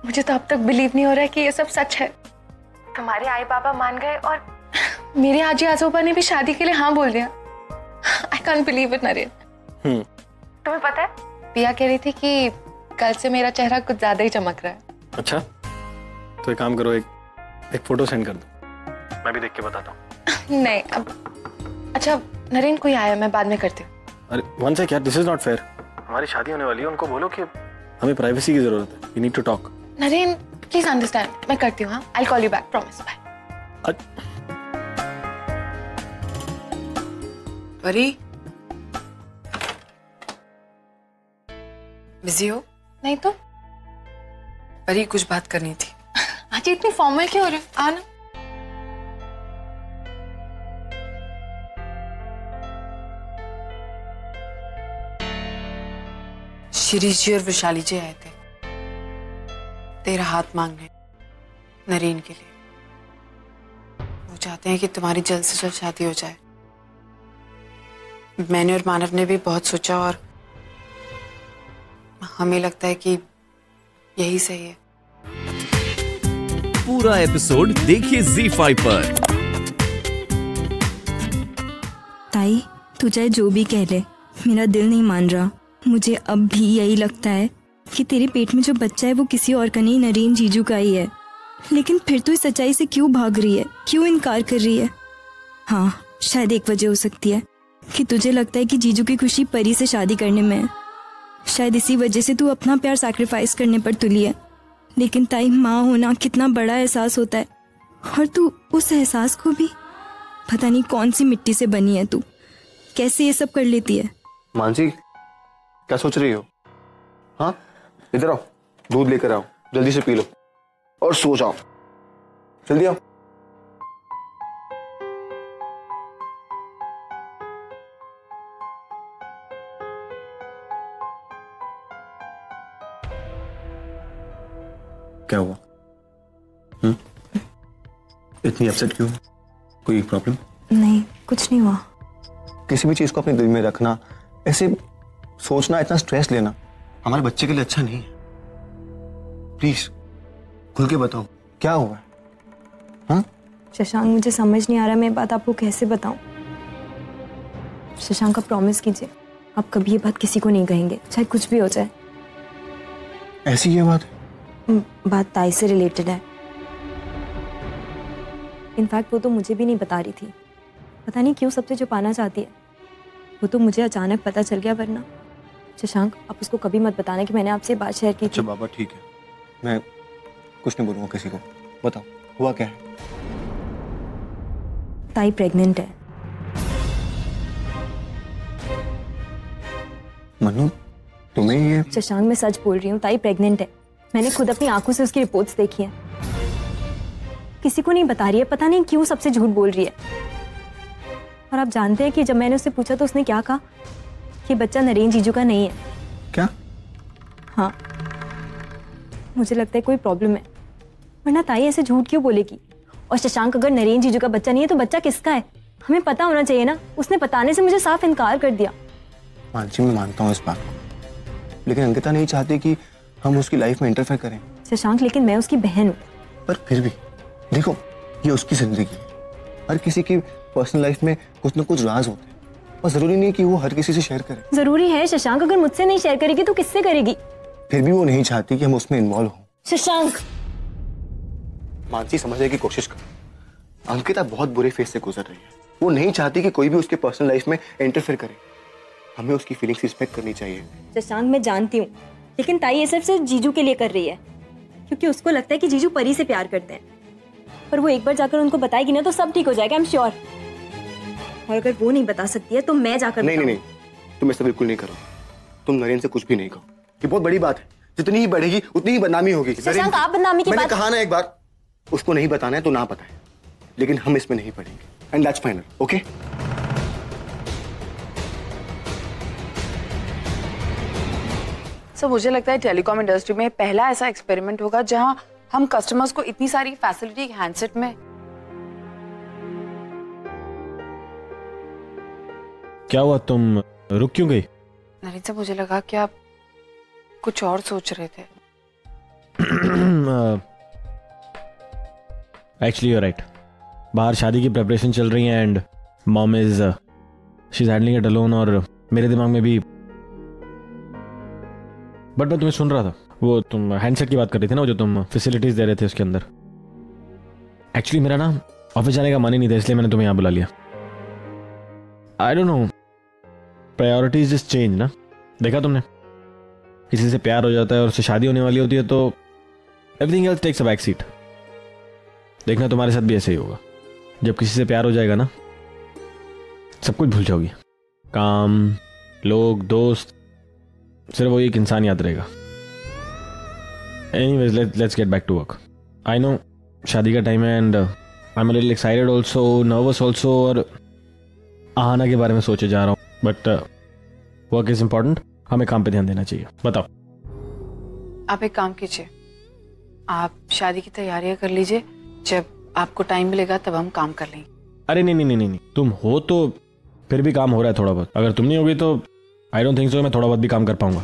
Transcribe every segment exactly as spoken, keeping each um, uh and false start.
मुझे तो अब तक बिलीव नहीं हो रहा है कि ये सब सच है। तुम्हारे आई बाबा मान गए और मेरे आजी आजोबा ने भी शादी के लिए हाँ बोल दिया। I can't believe it Naren. हम्म तुम्हें पता है पिया कह रही थी कि कल से मेरा चेहरा कुछ ज्यादा ही चमक रहा है। अच्छा, तो एक काम करो, एक एक फोटो सेंड कर दो, मैं भी देख के बताता हूँ। नहीं अब अच्छा नरेन कोई आया, मैं बाद में करती हूँ। अरे वन सेक यार, दिस इज नॉट फेयर। हमारी शादी होने वाली है, उनको बोलो कि हमें प्राइवेसी की जरूरत है, we need to talk. Naren please understand, मैं करती हूँ। हाँ I call you back, promise, bye. Pari busy हो? नहीं तो परी कुछ बात करनी थी। आज इतनी फॉर्मल क्यों हो रही? आना। शिरीष जी और विशाली जी आए थे तेरा हाथ मांगने नरेन के लिए। वो चाहते हैं कि तुम्हारी जल्द से जल्द शादी हो जाए। मैंने और मानव ने भी बहुत सोचा और हमें लगता है कि यही सही है। पूरा एपिसोड देखिए ज़ी फाइव पर। ताई तू चाहे जो भी कह ले, मेरा दिल नहीं मान रहा। मुझे अब भी यही लगता है कि तेरे पेट में जो बच्चा है वो किसी और का नहीं, नरेन जीजू का ही है। लेकिन फिर तू इस सच्चाई से क्यों भाग रही है, क्यों इनकार कर रही है? हाँ शायद एक वजह हो सकती है कि तुझे लगता है कि जीजू की खुशी परी से शादी करने में है। शायद इसी वजह से तू अपना प्यार सैक्रिफाइस करने पर तुली है। लेकिन ताई, माँ होना कितना बड़ा एहसास होता है, और तू उस एहसास को भी पता नहीं कौन सी मिट्टी से बनी है। तू कैसे ये सब कर लेती है? मानसी क्या सोच रही हो? हाँ इधर आओ, दूध लेकर आओ, जल्दी से पी लो और सो जाओ। जल्दी आओ। क्या हुआ? हम्म इतनी अपसेट क्यों? कोई प्रॉब्लम? नहीं कुछ नहीं हुआ। किसी भी चीज को अपने दिल में रखना, ऐसे सोचना, इतना स्ट्रेस लेना हमारे बच्चे के लिए अच्छा नहीं है। प्लीज खुल के बताओ क्या हुआ है? हाँ शशांक मुझे समझ नहीं आ रहा मैं बात आपको कैसे बताऊं। शशांक का प्रॉमिस कीजिए आप कभी ये बात किसी को नहीं कहेंगे, चाहे कुछ भी हो जाए। ऐसी ये बात है? बात ताई से रिलेटेड है। इनफैक्ट वो तो मुझे भी नहीं बता रही थी, पता नहीं क्यों सबसे छुपाना चाहती है। वो तो मुझे अचानक पता चल गया, वरना शशांक आप उसको कभी मत बताना कि मैंने आपसे बात शेयर की थी। अच्छा बाबा ठीक है, मैं कुछ नहीं बोलूंगा किसी को। बताओ हुआ क्या है? ताई प्रेग्नेंट है। मनु तुम्हें ये? शशांक मैं सच बोल रही हूँ, ताई प्रेग्नेंट है। मैंने खुद अपनी आंखों से उसकी रिपोर्ट्स देखी हैं। किसी को नहीं बता रही है, पता नहीं क्यों सबसे झूठ बोल रही है। और आप जानते हैं कि जब मैंने उससे पूछा तो उसने क्या कहा कि बच्चा नरेन जीजू का नहीं है। क्या? हाँ मुझे लगता है कोई प्रॉब्लम है, वरना ताई ऐसे झूठ क्यों बोलेगी? और शशांक अगर नरेन जीजू का बच्चा नहीं है तो बच्चा किसका है? हमें पता होना चाहिए ना। उसने बताने से मुझे साफ इनकार कर दिया। मानसी मैं मानता हूँ इस बात को, लेकिन अंकिता नहीं चाहती कि हम उसकी लाइफ में इंटरफेयर करें। शशांक लेकिन मैं उसकी बहन हूँ। पर फिर भी देखो ये उसकी जिंदगी है। हर किसी की पर्सनल लाइफ में कुछ ना कुछ राज होते हैं और जरूरी नहीं कि वो हर किसी से शेयर करे। जरूरी है शशांक, अगर मुझसे नहीं शेयर करेगी तो किससे करेगी? फिर भी वो नहीं चाहती कि हम उसमें इन्वॉल्व हों। शशांक मानसी समझने की कोशिश करो, अंकिता बहुत बुरे फेज से गुजर रही है। वो नहीं चाहती कि कोई भी उसके पर्सनल लाइफ में इंटरफेयर करे। हमें उसकी फीलिंग्स रिस्पेक्ट करनी चाहिए। शशांक मैं जानती हूँ, लेकिन ताई ये सब सिर्फ जीजू के लिए कर रही है, क्योंकि उसको लगता है कि जीजू परी से प्यार करते हैं। पर वो एक बार जाकर उनको बताएगी ना तो सब ठीक हो जाएगा, आई एम श्योर। और अगर वो नहीं बता सकती है तो मैं जाकर नहीं नहीं नहीं, तुम ऐसा बिल्कुल नहीं करो। तुम नरेन से कुछ भी नहीं कहो, ये बहुत बड़ी बात है। जितनी ही बढ़ेगी उतनी ही बदनामी होगी। शशांक आप बदनामी की मैंने बात... कहा ना एक बार, उसको नहीं बताना है तो ना बताए, लेकिन हम इसमें नहीं पड़ेंगे and that's final, okay? Sir मुझे लगता है टेलीकॉम इंडस्ट्री में पहला ऐसा एक्सपेरिमेंट होगा जहां हम कस्टमर्स को इतनी सारी फैसिलिटी हैंडसेट में। क्या हुआ, तुम रुक क्यों गई? नरेन से मुझे लगा कि आप कुछ और सोच रहे थे। एक्चुअली यू आर राइट, बाहर शादी की प्रिपरेशन चल रही है and mom is she is handling it alone, और मेरे दिमाग में भी, बट मैं तुम्हें सुन रहा था, वो तुम हैंडसेट की बात कर रही थी ना, जो तुम फैसिलिटीज दे रहे थे उसके अंदर। एक्चुअली मेरा ना ऑफिस जाने का मन ही नहीं था, इसलिए मैंने तुम्हें यहाँ बुला लिया। I don't know, priorities just change ना। देखा तुमने, किसी से प्यार हो जाता है और उससे शादी होने वाली होती है तो everything else takes a back seat. देखना तुम्हारे साथ भी ऐसे ही होगा, जब किसी से प्यार हो जाएगा ना, सब कुछ भूल जाओगी, काम, लोग, दोस्त, सिर्फ वो एक इंसान याद रहेगा। Anyways, let's get back to work. I know शादी का टाइम है and I am a little excited also, nervous also, और आहाना के बारे में सोचे जा रहा हूँ, बट वर्क इज इम्पोर्टेंट, हमें काम पे ध्यान देना चाहिए। बताओ। आप एक काम कीजिए, आप शादी की तैयारियां कर लीजिए, जब आपको टाइम मिलेगा तब हम काम कर लेंगे। अरे नहीं नहीं नहीं नहीं, तुम हो तो फिर भी काम हो रहा है थोड़ा बहुत, अगर तुम नहीं होगी तो आई डोंट थिंक सो मैं थोड़ा बहुत भी काम कर पाऊंगा।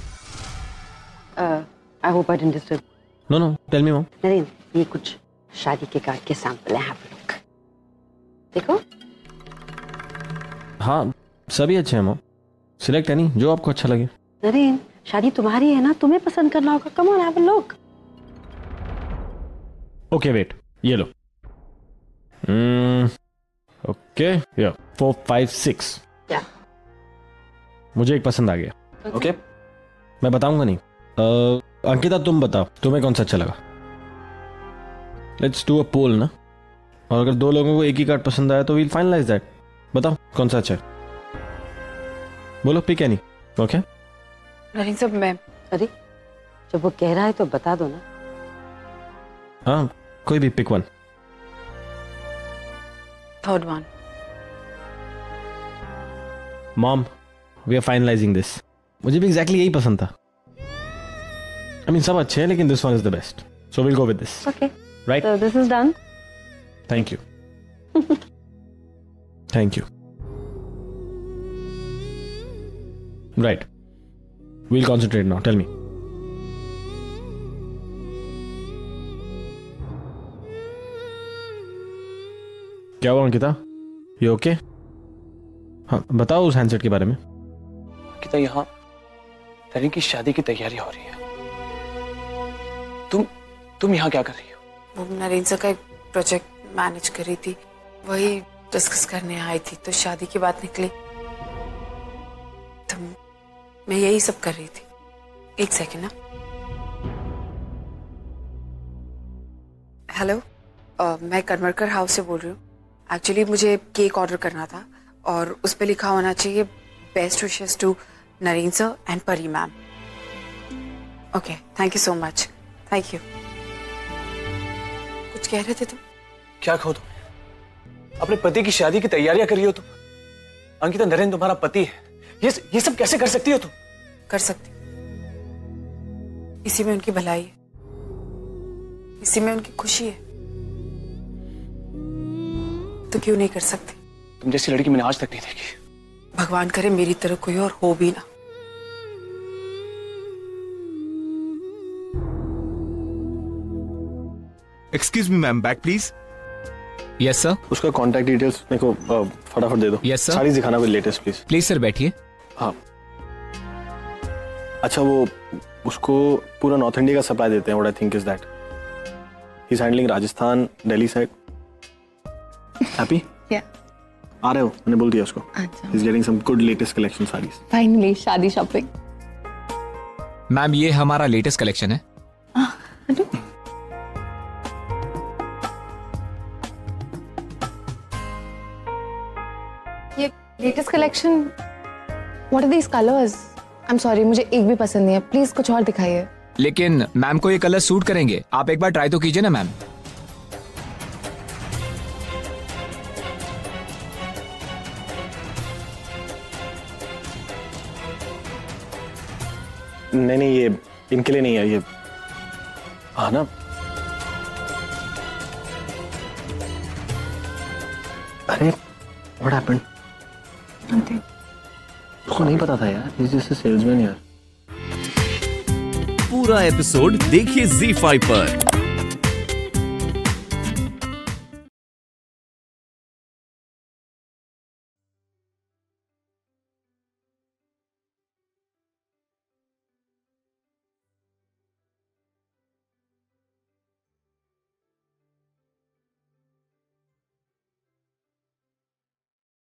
I hope I didn't disturb. No no, tell me mom. Naren, ये कुछ शादी के कार्ड के सैंपल हैं, हैव अ लुक। देखो। हाँ, सभी अच्छे हैं मॉम, सिलेक्ट है नहीं, जो आपको अच्छा लगे। नरेन, शादी तुम्हारी है ना, तुम्हें पसंद करना होगा। Come on, have a look. Okay wait, ये लो। Okay, yeah four five six. Yeah मुझे एक पसंद आ गया। Okay okay? मैं बताऊंगा नहीं। uh, अंकिता तुम बताओ, तुम्हें कौन सा अच्छा लगा? लेट्स डू अ पोल ना, और अगर दो लोगों को एक ही कार्ड पसंद आया तो वील फाइनलाइज दैट। बताओ कौन सा अच्छा है, बोलो, पिक एनी। ओके नरेन साहब, मैं अरे जब वो कह रहा है तो बता दो ना। हाँ, कोई भी, pick one. Third one. Mom, we are finalising this. मुझे भी एग्जैक्टली यही पसंद था। आई मीन सब अच्छे हैं लेकिन this one is the best, so will go with this. Okay, right, so this is done. Thank you. Thank you. Right, we'll concentrate now, tell me. क्या हुआ अंकिता, ये ओके? हाँ बताओ उस हैंडसेट के बारे में। अंकिता, यहाँ नरेन की शादी की तैयारी हो रही है, तुम तुम यहाँ क्या कर रही हो? वो नरेन सर का एक प्रोजेक्ट मैनेज कर रही थी, वही डिस्कस करने आई थी, तो शादी की बात निकली तो मैं यही सब कर रही थी। एक सेकेंड ना। हेलो, मैं करमरकर हाउस से बोल रही हूँ। एक्चुअली मुझे केक ऑर्डर करना था और उस पर लिखा होना चाहिए best wishes to Naren sir and Pari ma'am. Okay, thank you so much. Thank you. कुछ कह रहे थे तुम? क्या कहो तुम? अपने पति की शादी की तैयारियां कर रही हो तुम? अंकिता, नरेन तुम्हारा पति है, ये ये सब कैसे कर सकती हो तुम? कर सकती, इसी में उनकी भलाई है, इसी में उनकी खुशी है, तो क्यों नहीं कर सकती? तुम जैसी लड़की मैंने आज तक नहीं देखी। भगवान करे मेरी तरह कोई और हो भी ना। Excuse me ma'am, back please. Yes sir. उसका कांटेक्ट डिटेल्स मेरे को uh, फटाफट दे दो। Yes sir. सारी दिखाना कोई लेटेस्ट प्लीज। प्लीज सर बैठिए। हाँ, अच्छा, वो उसको पूरा नॉर्थ इंडिया का सप्लाई देते हैं। What I think is that he is handling Rajasthan, Delhi side. Happy? या आ रहे हो? मैंने बोल दिया उसको। अच्छा, he is getting some good latest collection sarees. Finally शादी शॉपिंग। मैम, ये हमारा लेटेस्ट कलेक्शन है। ये latest collection, what are these colours? I am sorry, मुझे एक भी पसंद नहीं है, प्लीज कुछ और दिखाइए। लेकिन मैम को ये कलर सूट करेंगे, आप एक बार ट्राई तो कीजिए ना मैम। नहीं नहीं, ये इनके लिए नहीं है, ये हाँ ना। अरे व्हाट हैपेंड? उसको नहीं पता था यार, he is just a salesman यार। पूरा एपिसोड देखिए ज़ी फाइव पर।